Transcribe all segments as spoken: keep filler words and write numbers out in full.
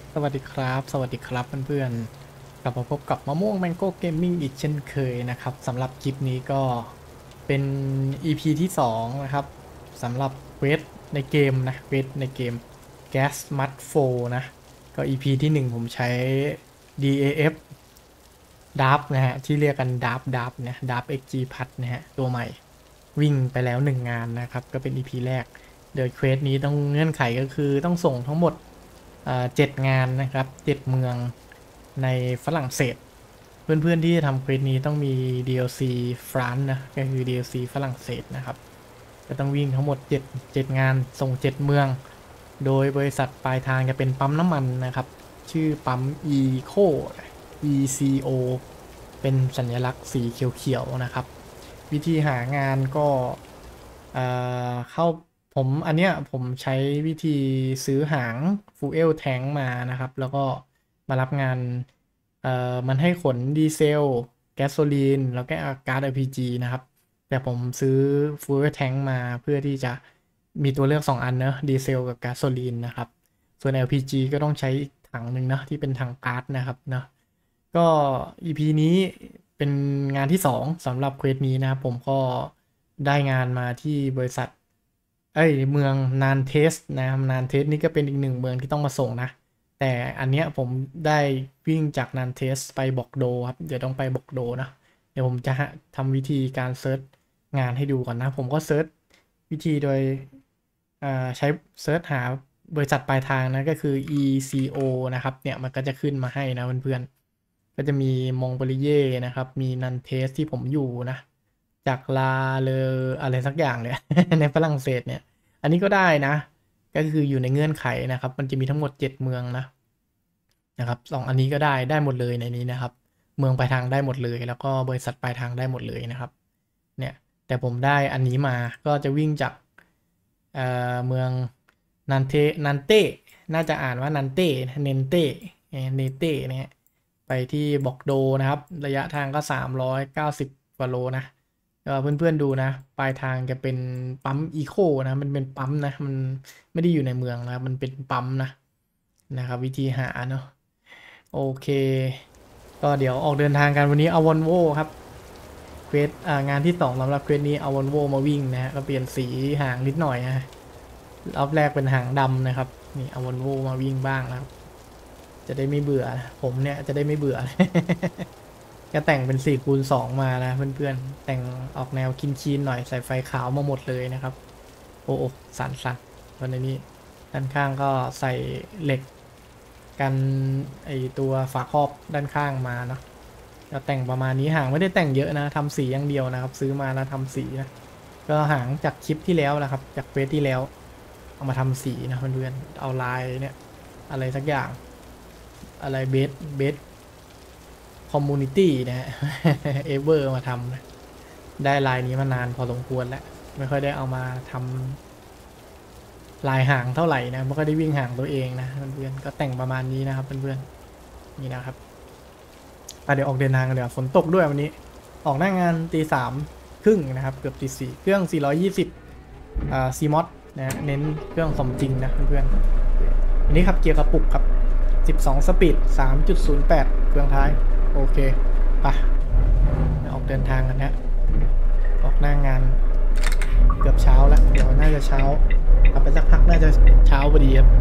สวัสดีครับสวัสดีครับเพื่อนๆกลับมาพบกับมะม่วงแมงโก้เกมมิ่งอีกเช่นเคยนะครับสำหรับคลิปนี้ก็เป็น อี พี ที่สองนะครับสำหรับเควสในเกมนะเควสในเกม Gas Mud Flow นะก็ อี พี ที่หนึ่งผมใช้ ดี เอ เอฟ ดับนะฮะที่เรียกกันดับดับนะดับ เอ็กซ์ จี พัดนะฮะตัวใหม่วิ่งไปแล้วหนึ่งงานนะครับก็เป็น อี พี แรกโดยเควสนี้ต้องเงื่อนไขก็คือต้องส่งทั้งหมดเจ็ดงานนะครับเจ็ดเมืองในฝรั่งเศสเพื่อนๆที่จะทำเควสนี้ต้องมี ดี แอล ซี ฟรานซ์นะก็คือ ดี แอล ซี ฝรั่งเศสนะครับก็ต้องวิ่งทั้งหมด7 7งานส่งเจ็ดเมืองโดยบริษัทปลายทางจะเป็นปั๊มน้ำมันนะครับชื่อปั๊ม Eco อี ซี โอ เป็นสัญลักษณ์สีเขียวๆนะครับวิธีหางานก็เข้าผมอันเนี้ยผมใช้วิธีซื้อหางฟูเอลแทงมานะครับแล้วก็มารับงานเอ่อมันให้ขนดีเซลแก๊สโซลีนแล้วก็ก๊าซ แอล พี จี นะครับแต่ผมซื้อฟูเอลแทงมาเพื่อที่จะมีตัวเลือกสองอันเนอะดีเซลกับก๊าซโซลีนนะครับส่วน แอล พี จี ก็ต้องใช้ถังหนึ่งนะที่เป็นถังก๊าซนะครับเนาะก็ อี พี นี้เป็นงานที่สองสำหรับเควสนี้นะครับผมก็ได้งานมาที่บริษัทเอ้ยเมืองนานเทสนะครับนานเทสนี่ก็เป็นอีกหนึ่งเมืองที่ต้องมาส่งนะแต่อันเนี้ยผมได้วิ่งจากนานเทสไปบอกโดครับเดี๋ยวต้องไปบอกโดนะเดี๋ยวผมจะทำวิธีการเซิร์ชงานให้ดูก่อนนะผมก็เซิร์ชวิธีโดยใช้เซิร์ชหาบริษัทปลายทางนะก็คือ อี ซี โอ นะครับเนี่ยมันก็จะขึ้นมาให้นะเพื่อนๆก็จะมีมองโกลิเย่นะครับมีนันเทสที่ผมอยู่นะจากลาเลออะไรสักอย่างเลย ในฝรั่งเศสเนี่ยอันนี้ก็ได้นะก็คืออยู่ในเงื่อนไขนะครับมันจะมีทั้งหมดเจ็ดเมืองนะนะครับสองอันนี้ก็ได้ได้หมดเลยในนี้นะครับเมืองปลายทางได้หมดเลยแล้วก็บริษัทปลายทางได้หมดเลยนะครับเนี่ยแต่ผมได้อันนี้มาก็จะวิ่งจากเอ่อเมืองนันเทนันเต้น่าจะอ่านว่านันเต้เนนเต้เนเต้เนี่ยไปที่บอกโดนะครับระยะทางก็สามร้อยเก้าสิบกว่าโลนะเพื่อนๆดูนะปลายทางจะเป็นปั๊มอีโคนะมันเป็นปั๊มนะมันไม่ได้อยู่ในเมืองนะมันเป็นปั๊มนะนะครับวิธีหาเนาะโอเคก็เดี๋ยวออกเดินทางกันวันนี้เอาวอลโวครับเควสงานที่สองสำหรับเควสนี้เอาวอลโวมาวิ่งนะฮะก็เปลี่ยนสีหางนิดหน่อยนะรอบแรกเป็นหางดำนะครับนี่เอาวอลโวมาวิ่งบ้างนะครับจะได้ไม่เบื่อผมเนี่ยจะได้ไม่เบื่อ ก็แต่งเป็นสี่คูณสองมานะเพื่อนๆแต่งออกแนวคินคีนหน่อยใส่ไฟขาวมาหมดเลยนะครับโอ้โอสันสันวันนี้ด้านข้างก็ใส่เหล็กกันไอตัวฝาครอบด้านข้างมาเนาะก็แต่งประมาณนี้หางไม่ได้แต่งเยอะนะทำสีอย่างเดียวนะครับซื้อมาแล้วทำสีนะก็หางจากคลิปที่แล้วนะครับจากเฟซที่แล้วเอามาทำสีนะเพื่อนๆเอาลายเนี่ยอะไรสักอย่างอะไรเบสเบสคอมมูนิตี้นะฮะ เอเวอร์มาทำนะได้ลายนี้มานานพอสมควรแล้วไม่ค่อยได้เอามาทำลายหางเท่าไหร่นะไม่ค่อยได้วิ่งหางตัวเองนะเพื่อนๆก็แต่งประมาณนี้นะครับเพื่อนๆนี่นะครับเดี๋ยวออกเดินทางกันเดี๋ยวฝนตกด้วยวันนี้ออกหน้างานตีสามครึ่งนะครับเกือบตีสี่เครื่องสี่ร้อยยี่สิบอ่าซีมอสนะเน้นเครื่องสมจริงนะเพื่อนๆอันนี้ครับเกียร์กระปุกครับสิบสองสปีด สามจุดศูนย์แปด เครื่องท้ายโอเคไปออกเดินทางกันนะออกหน้างานเกือบเช้าแล้วเดี๋ยวน่าจะเช้าขับไปสักพักน่าจะเช้าพอดีครับ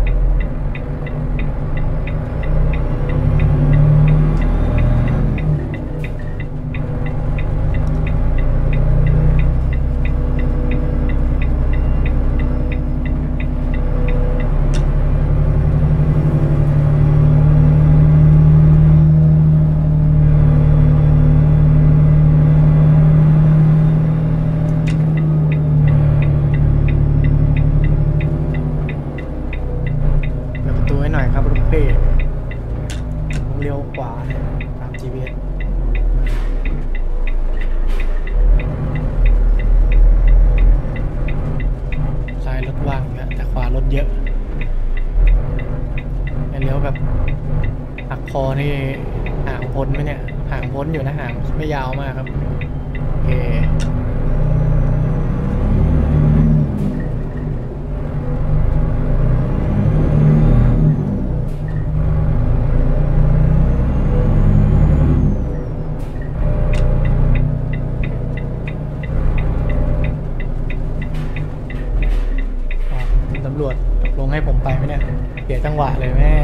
เร็วกว่าตาม จี พี เอส ซ้ายรถว่างเยอะแต่ขวารถเยอะเลี้ยวแบบหักคอนี่ห่างพ้นไหมเนี่ยห่างพ้นอยู่นะห่างไม่ยาวมากครับโอเคำรวจตกลงให้ผมไปไหมเนี่ยเสียจังหวะเลยแม่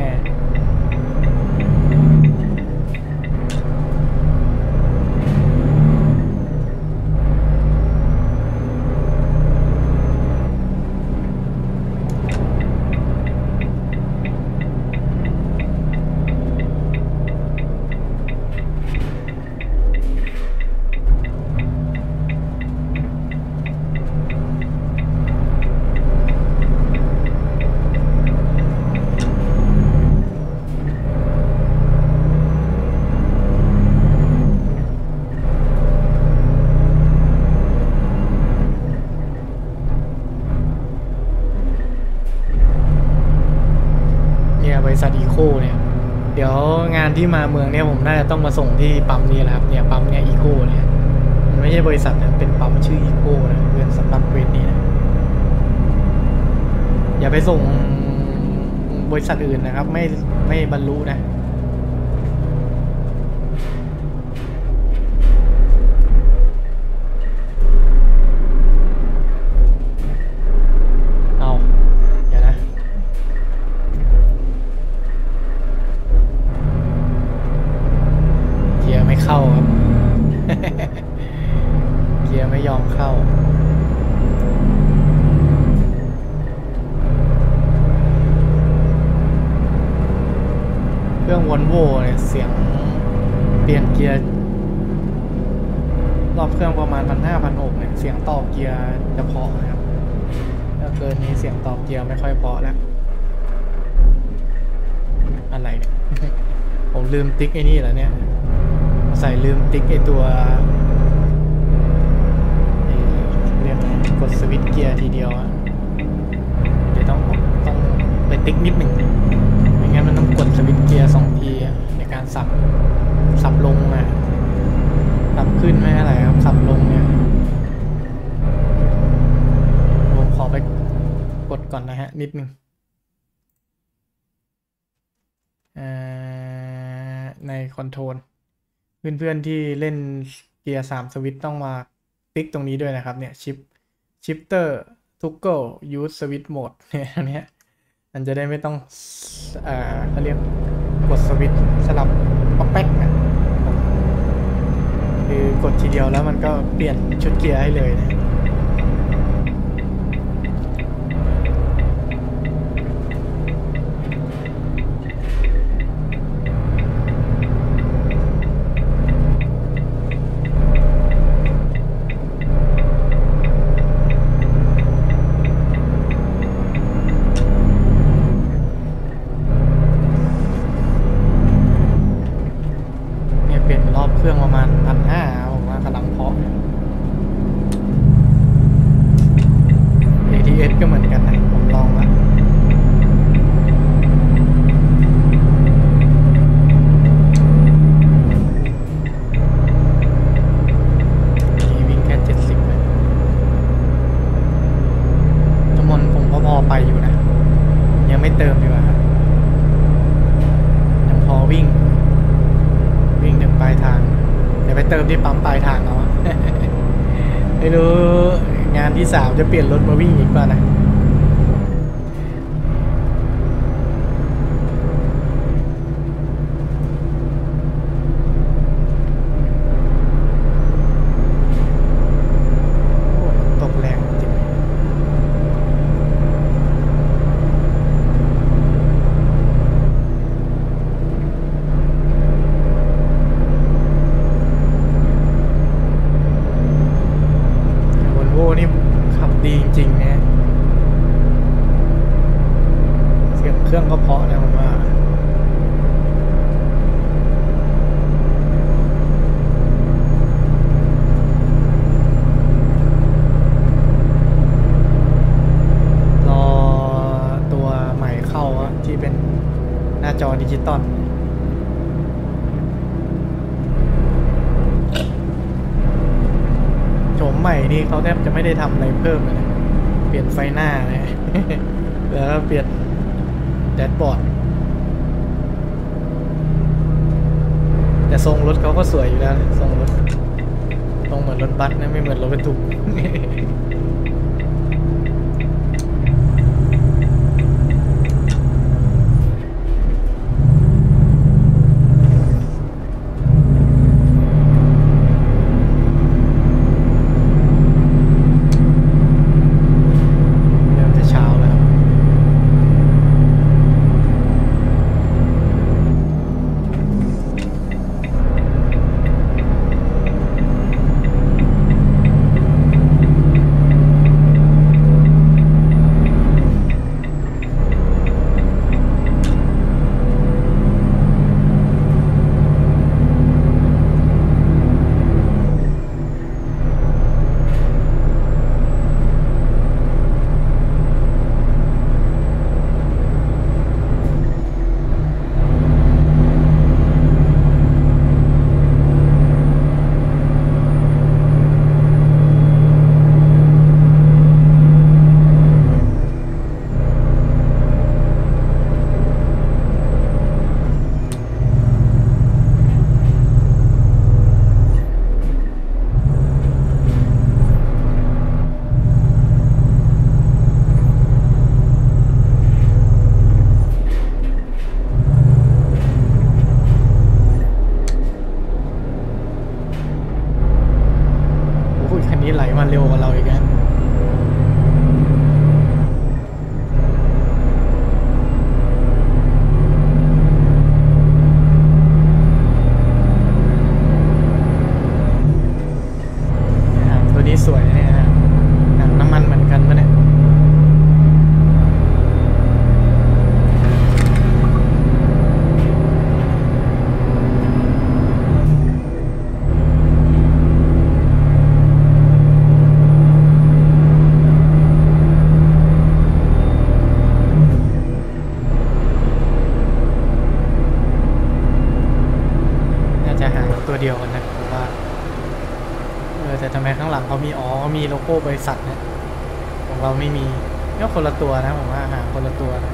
บริษัทอีโคเนี่ยเดี๋ยวงานที่มาเมืองเนี่ยผมน่าจะต้องมาส่งที่ปั๊มนี้แหละครับเนี่ยปั๊มเนี่ยอีโคเนี่ยมันไม่ใช่บริษัทนะเป็นปั๊มชื่ออีโคนะเพื่อนสำหรับเวทนี้นะอย่าไปส่งบริษัทอื่นนะครับไม่ไม่บรรลุนะเข้าครับเกียร์ไม่ยอมเข้าเครื่องวอลโว่เนี่ยเสียงเปลี่ยนเกียร์รอบเครื่องประมาณพันห้าพันหกเนี่ยเสียงต่อเกียร์จะเพาะนะครับถ้าเกินนี้เสียงต่อเกียร์ไม่ค่อยเพาะแล้วอะไรเนี่ยผมลืมติ๊กไอ้นี่แล้วเนี่ยใส่ลืมติ๊กไอตัวเรียกกดสวิตช์เกียร์ทีเดียวอะเดี๋ยวต้องต้องไปติ๊กนิดหนึ่งไม่งั้นมันต้องกดสวิตช์เกียร์สองทีในการสับสับลงอะสับขึ้นไม่อะไรครับสับลงเนี่ยผมขอไปกดก่อนนะฮะนิดหนึ่งในคอนโทรลเพื่อนๆที่เล่นเกียร์สามสวิตช์ต้องมาติ๊กตรงนี้ด้วยนะครับเนี่ยชิปชิปเตอร์ทุกเกิลยูสสวิตช์โหมดเนี่ยอันนี้มันจะได้ไม่ต้องเอ่อเขาเรียกกดสวิตช์สลับป๊อกแป๊กนะคือกดทีเดียวแล้วมันก็เปลี่ยนชุดเกียร์ให้เลยนะเครื่องประมาณพันห้าผมว่ากำลังเพาะ เอ ที เอส ก็เหมือนกันนะผมลองแล้วนี่วิ่งแค่เจ็ดสิบเลยจำนวนผมก็พอไปอยู่นะยังไม่เติมดีกว่าครับยังพอวิ่งวิ่งถึงปลายทางเดี๋ยวไปเติมที่ปั๊มปลายทางเอาไม่รู้งานที่สามจะเปลี่ยนรถมาวิ่งอีกป่ะนะตกแรงจริงนี่ขับดีจริงๆนะเสียงเครื่องก็เพราะนะผมว่ารอตัวใหม่เข้าที่เป็นหน้าจอดิจิตอลโฉมใหม่นี่เขาแทบจะไม่ได้ทำอะไรเพิ่มเลยนะเปลี่ยนไฟหน้าเลย แล้วก็เปลี่ยนแดชบอร์ดแต่ทรงรถเขาก็สวยอยู่แล้วทรงรถทรงเหมือนรถบัสนะไม่เหมือนรถบรรทุกงเขามีอ๋อมีโลโก้บริษัทนะของเราไม่มีก็คนละตัวนะผมว่าหาคนละตัวนะ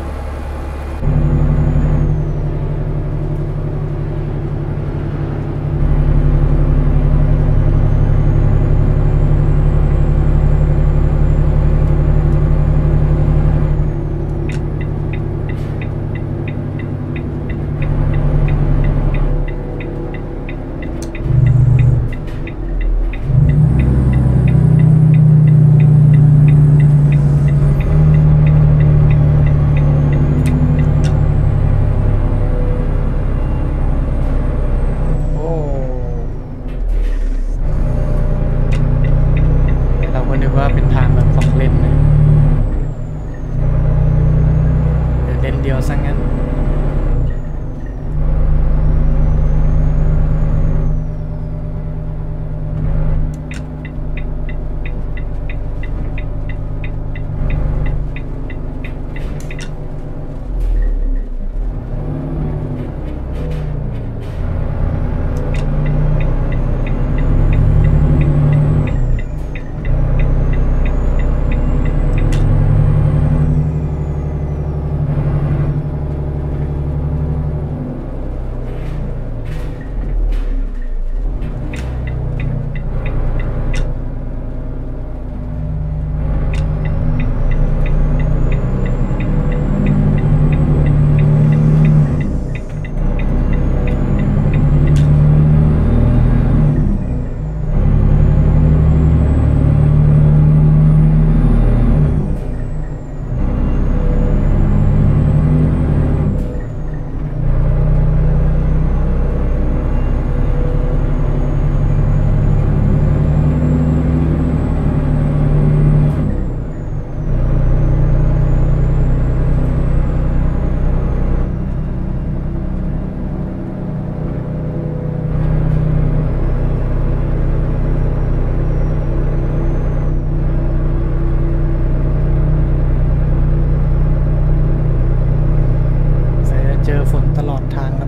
เป็นทางแบบสองเลนนะเดี๋ยวเลนเดียวซะงั้นเจอฝนตลอดทางครับ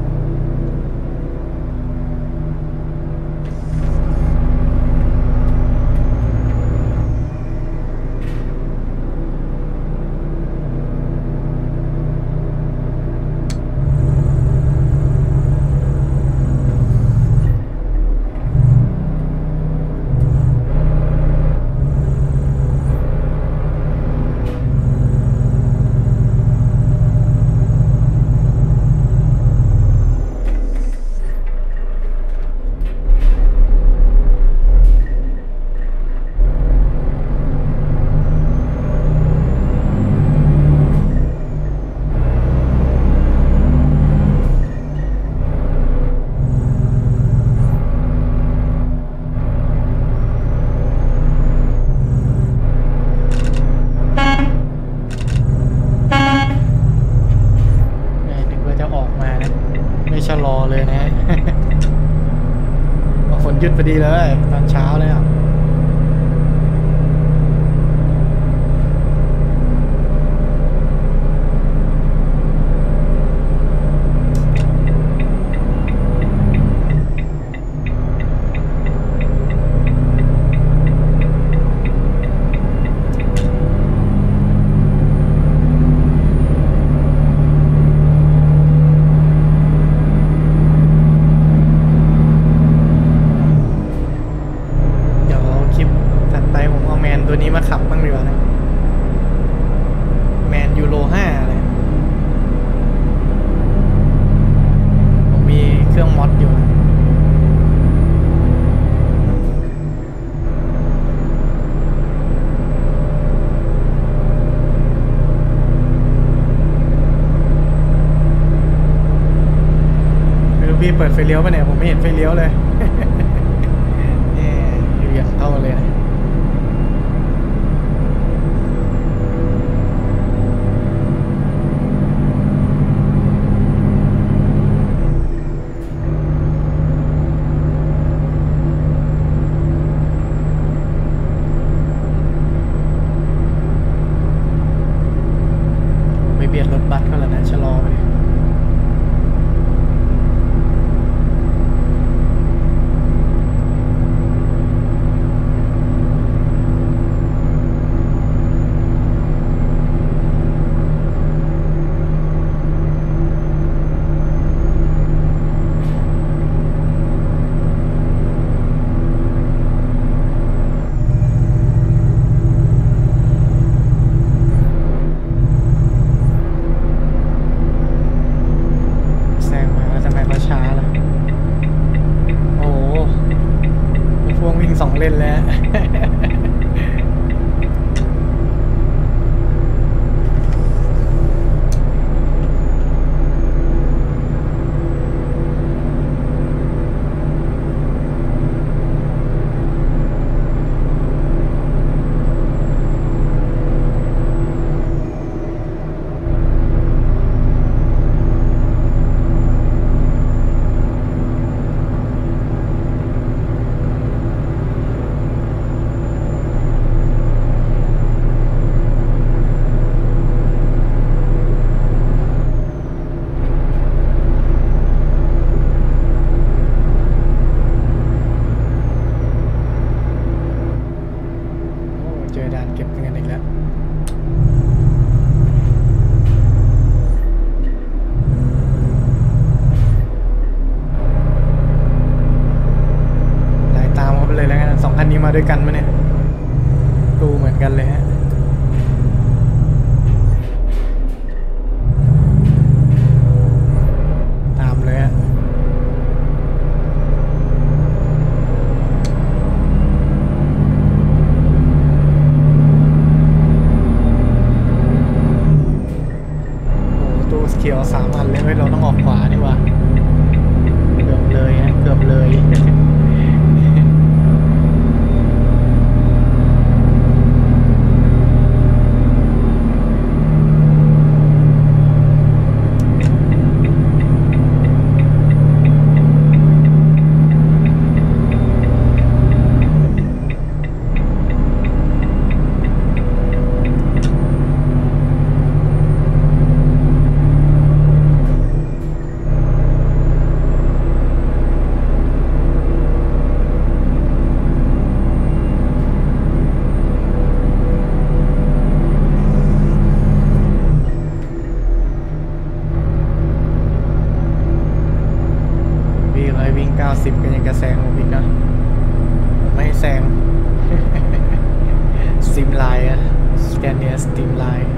ชะลอเลยนะ ฝนหยุดพอดีเลยตอนเช้าเลยอ่ะตัวนี้มาขับบ้างดีกว่านะแมนยูโรห้าเลยผมมีเครื่องมอดอยู่ไม่รู้พี่เปิดไฟเลี้ยวป่ะเนี่ยผมไม่เห็นไฟเลี้ยวเลย อยู่อย่างเท่าเลยนะเบียดรถบัสก็แล้วนะชะลอไปเล่นแล้วเจอด่านเก็บเงินอีกแล้วไล่ตามเขาไปเลยแล้วกันสองคันนี้มาด้วยกันไหมเนี่ยดูเหมือนกันเลยฮะตามเลยฮะเขียวสามอันเลยเว้ยเราต้องออกขวาดีกว่าเกือบเลยฮะเกือบเลยเก้าสิบก็ยังจะแซงผมอีกนะไม่แซงสตรีมไลน์อะสแกนเนียสตรีมไลน์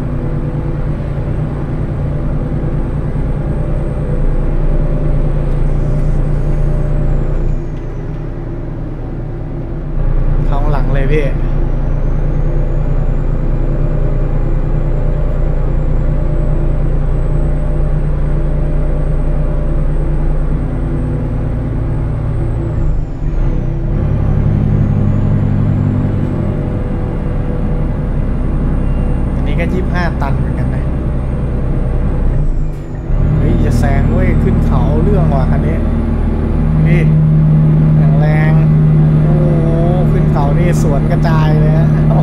เข้าหลังเลยพี่ ยี่สิบห้าตันเหมือนกันนะเฮ้ยจะแซงด้วยขึ้นเขาเรื่องว่ะคันนี้นี่อย่างแรงโอ้ขึ้นเขานี่สวนกระจายเลยฮะโอ้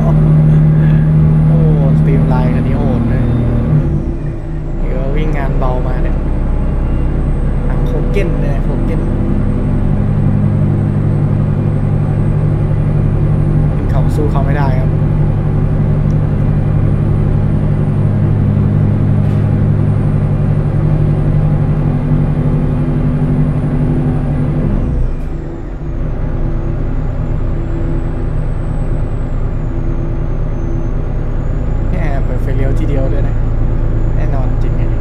สตรีมไลน์คันนี้โหดเลยเดี๋ยววิ่งงานเบามาเนี่ยทางโคเก้นเนี่ยโคเก้นขึ้นเขาสู้เขาไม่ได้ครับทีเดียวด้วยนะแน่นอนจริงไง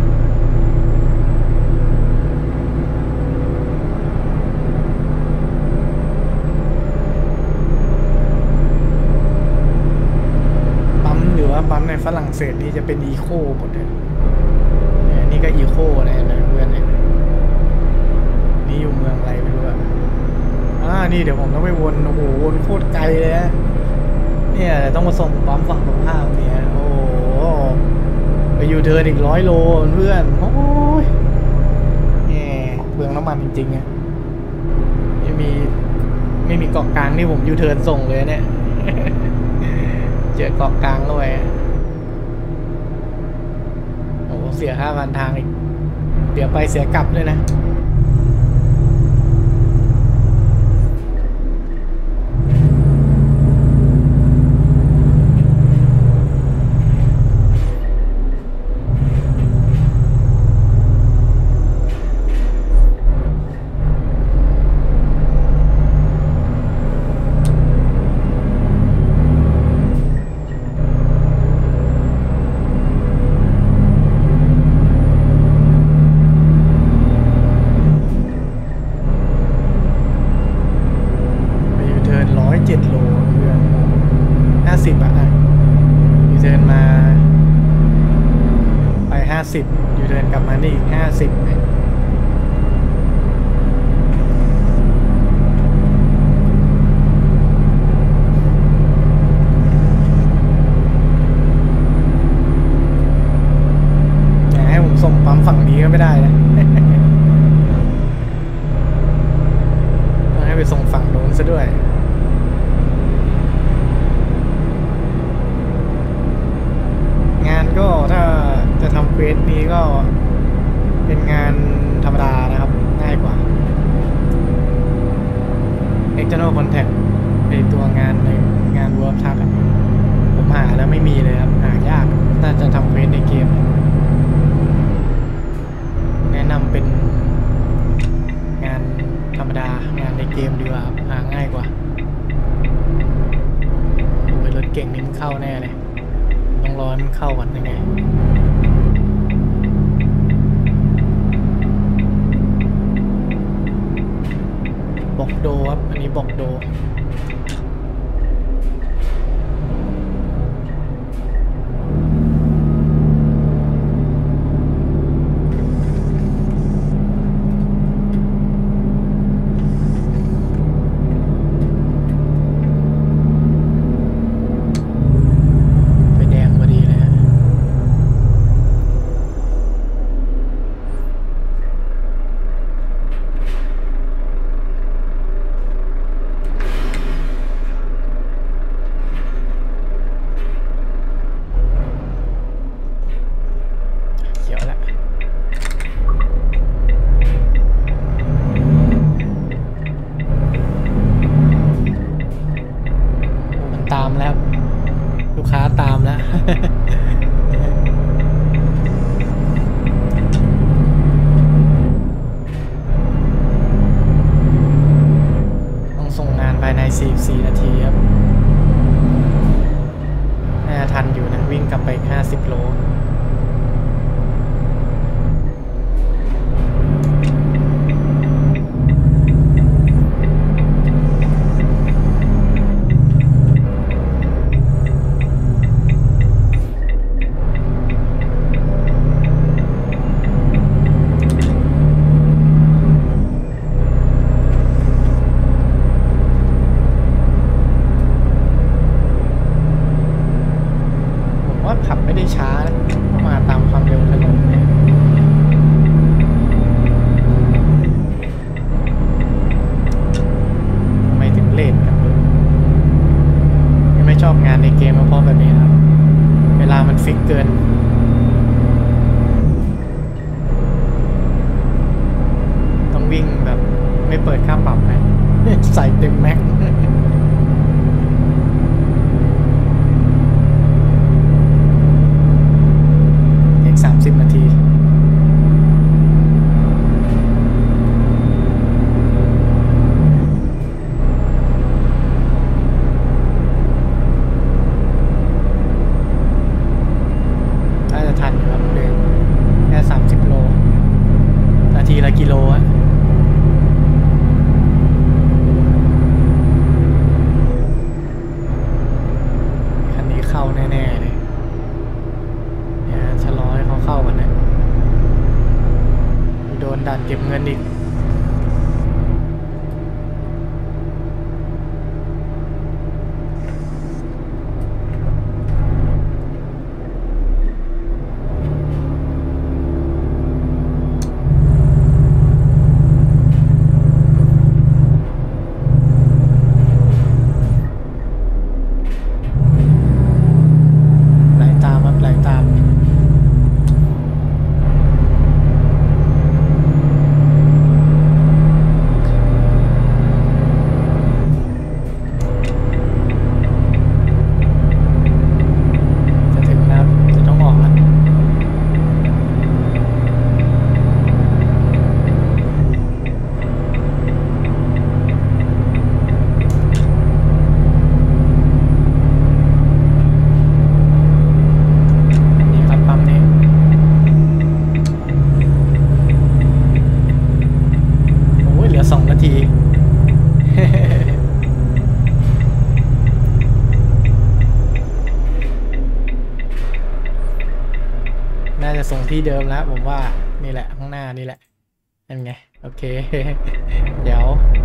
ปั๊มหรือว่าปั๊มในฝรั่งเศสนี่จะเป็นอีโคหมดเลยนี่ก็อีโคอะไรนะเพื่อนเนี่ยนี่อยู่เมืองอะไรไม่รู้อ่ะอ่านี่เดี๋ยวผมต้องไปวนโอ้โหวนโคตรไกลเลยนะเนี่ยต้องมาส่งปั๊มฝั่งตรงข้ามเนี่ยโอ้ไปยูเทิร์นอีกร้อยโลเพื่อนโอ้ยแหมเปลืองน้ำมันจริงๆอ่ะไม่มีไม่มีเกาะกลางนี่ผมยูเทิร์นส่งเลยเนี่ยเจอเกาะกลางด้วยโอ้เสียค่าผ่านทางอีกเดี๋ยวไปเสียกลับเลยนะสิบอยู่เดินกลับมานี่อีกห้าสิบเนี่ยอยากให้ผมส่งปั๊มฝั่งนี้ก็ไม่ได้นะ ต้องให้ไปส่งฝั่งโน้นซะด้วยงานก็ถ้าจะทำเควสนี้ก็เป็นงานธรรมดานะครับง่ายกว่า external contact ในตัวงานในงาน World Truck ผมหาแล้วไม่มีเลยครับหายากถ้าจะทำเควสในเกมแนะนำเป็นงานธรรมดางานในเกมดีกว่าครับหาง่ายกว่าโอ้ยรถเก่งนี่มันเข้าแน่เลยต้องรอมันเข้าก่อนยังไงบอกโดครับอันนี้บอกโดตามแล้วลูกค้าตามแล้ว ต้องส่งงานภายในสี่สิบสี่นาทีครับน่าจะทันอยู่นะวิ่งกลับไปห้าสิบโลขับไม่ได้ช้านะมาตามความเร็วถนนเนี่ยทำไมถึงเลทกันยังไม่ชอบงานในเกมเพราะแบบนี้นะครับเวลามันฟิกเกินต้องวิ่งแบบไม่เปิดค่าปรับไหม ใส่เต็มแม็กสามสิบนาทีน่าจะทันอยู่ครับเดินแค่สามสิบโลนาทีละกิโลอะคันนี้เข้าแน่ๆเลยเข้ากันนะโดนด่านเก็บเงินอีกไหลตามครับไหลตามที่เดิมแล้วผมว่านี่แหละข้างหน้านี่แหละนั่นไงโอเค เดี๋ยว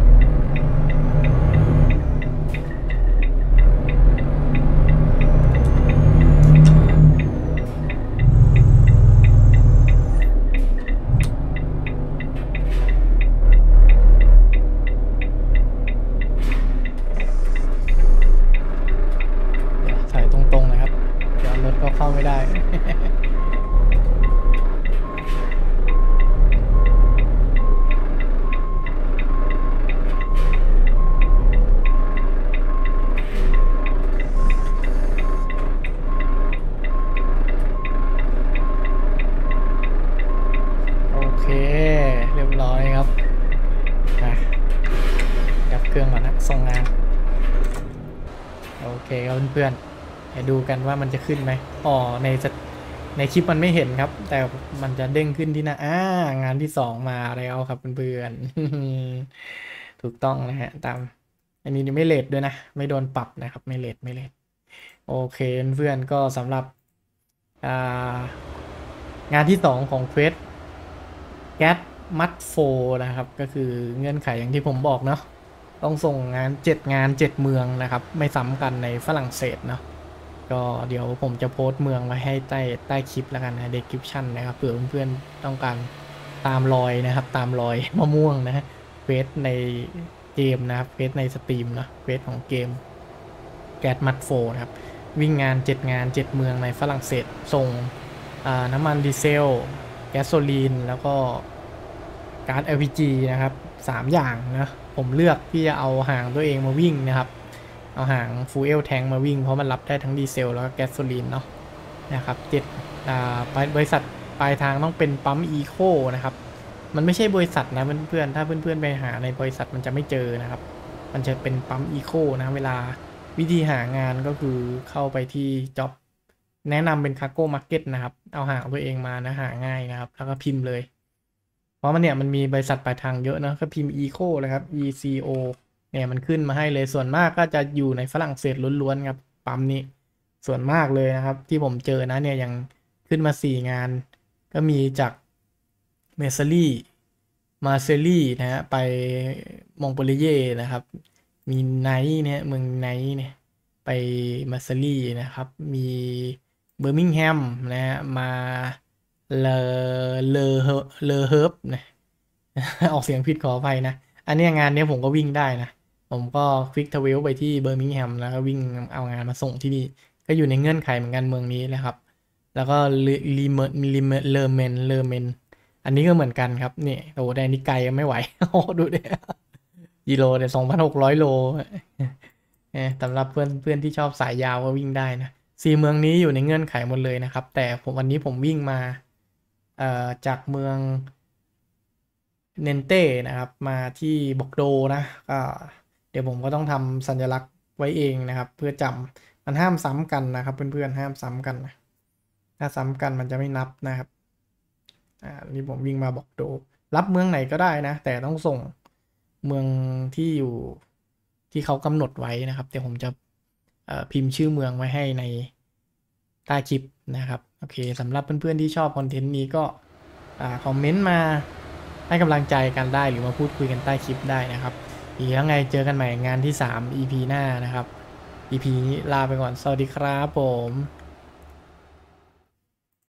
เดี๋ยวถ่ายตรงๆนะครับเดี๋ยวรถก็เข้าไม่ได้ โอเคเรียบร้อยครับอ่ะดับเครื่องก่อนนะส่งงานโอเคครับเพื่อนๆไปดูกันว่ามันจะขึ้นไหมอ๋อในสในคลิปมันไม่เห็นครับ แต่มันจะเด้งขึ้นที่หน้าอ่างานที่สองมาแล้วครับเพื่อนๆ ถูกต้องนะฮะตามอันนี้ไม่เลทด้วยนะไม่โดนปรับนะครับไม่เลทไม่เลทโอเคเพื่อนๆก็สำหรับอ่างานที่สองของเควส แก๊สมัดโฟนะครับก็คือเงื่อนไขอย่างที่ผมบอกเนาะต้องส่งงานเจ็ดงานเจ็ดเมืองนะครับไม่ซ้ำกันในฝรั่งเศสเนาะก็เดี๋ยวผมจะโพสต์เมืองไว้ให้ใต้ใต้คลิปแล้วกันนะ description นะครับเผื่อเพื่อนๆต้องการตามรอยนะครับตามรอยมะม่วงนะฮะเฟสในเกมนะครับเฟสในสตรีมนะเฟสของเกมแก๊สมัดโฟนะครับวิ่งงานเจ็ดงานเจ็ดเมืองในฝรั่งเศสส่งน้ำมันดีเซลแก๊สโซลีนแล้วก็การ์ด แอล พี จี นะครับสามอย่างนะผมเลือกที่จะเอาหางตัวเองมาวิ่งนะครับเอาหางฟูเอลแทงมาวิ่งเพราะมันรับได้ทั้งดีเซลแล้วก็แก๊สโซลีนเนาะนะครับเจ็ดอ่าบริษัทปลายทางต้องเป็นปั๊มอีโคนะครับมันไม่ใช่บริษัทนะเพื่อนๆถ้าเพื่อนๆไปหาในบริษัทมันจะไม่เจอนะครับมันจะเป็นปั๊มอีโคนะเวลาวิธีหางานก็คือเข้าไปที่ job แนะนำเป็นคาร์โก้มาร์เก็ตนะครับเอาหางตัวเองมานะหาง่ายนะครับแล้วก็พิมพ์เลยเพราะมันเนี่ยมันมีบริษัทปลายทางเยอะนะก็พิมพ์ Eco เลยครับ E C O เนี่ยมันขึ้นมาให้เลยส่วนมากก็จะอยู่ในฝรั่งเศสล้วนๆครับปั๊มนี้ส่วนมากเลยนะครับที่ผมเจอนะเนี่ยยังขึ้นมาสี่งานก็มีจากเมเซอรี่มาเซอรี่นะฮะไปมองโปลีเย่นะครับมีไนท์เนี่ยเมืองไนท์เนี่ยไปมาเซอรี่นะครับมีเบอร์มิงแฮมนะฮะมาเลอเลอเลอเฮิร์บนะ ออกเสียงผิดขออภัยนะอันนี้งานนี้ผมก็วิ่งได้นะผมก็ควิกทเวลไปที่เบอร์มิงแฮมแล้วก็วิ่งเอางานมาส่งที่นี่ก็อยู่ในเงื่อนไขเหมือนกันเมืองนี้นะครับแล้วก็ลีเมลีเมเลอเมนเลอเมนอันนี้ก็เหมือนกันครับนี่โอ้แดนนี่ไกลไม่ไหว โอ้ดูดิกิโลเนี่ยสองพันหกร้อยโลสำหรับเพื่อนเพื่อนที่ชอบสายยาวก็วิ่งได้นะสี่เมืองนี้อยู่ในเงื่อนไขหมดเลยนะครับแต่ผมวันนี้ผมวิ่งมาเอ่อจากเมืองเนนเต้นะครับมาที่บอกโดนะก็เดี๋ยวผมก็ต้องทำสัญลักษณ์ไว้เองนะครับเพื่อจำมันห้ามซ้ำกันนะครับเพื่อนๆห้ามซ้ำกันนะถ้าซ้ำกันมันจะไม่นับนะครับอ่านี่ผมวิ่งมาบอกโดรับเมืองไหนก็ได้นะแต่ต้องส่งเมืองที่อยู่ที่เขากำหนดไว้นะครับเดี๋ยวผมจะพิมพ์ชื่อเมืองไว้ให้ในใต้คลิปนะครับโอเคสำหรับเพื่อนๆที่ชอบคอนเทนต์นี้ก็คอมเมนต์มาให้กำลังใจกันได้หรือมาพูดคุยกันใต้คลิปได้นะครับอีกแล้วไงเจอกันใหม่งานที่สาม อี พี หน้านะครับ อี พี นี้ลาไปก่อนสวัสดีครับผม